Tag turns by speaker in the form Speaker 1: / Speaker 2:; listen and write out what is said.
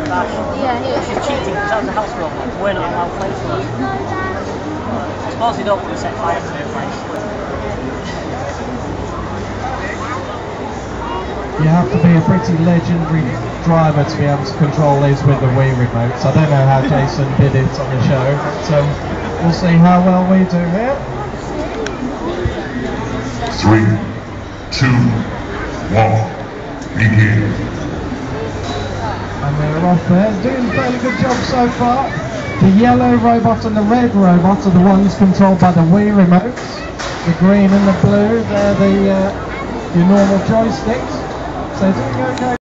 Speaker 1: Yeah, he is.
Speaker 2: She's cheating because that was a house robot. We're not allowed to play for her. I suppose they don't want to set fire to the place.
Speaker 3: You have to be a pretty legendary driver to be able to control these with the Wii remotes. I don't know how Jason did it on the show, but we'll see how well we do here.
Speaker 4: 3, 2, 1, begin.
Speaker 3: And they're off there, doing a fairly good job so far. The yellow robot and the red robot are the ones controlled by the Wii remotes. The green and the blue, they're the your normal joysticks. So doing okay.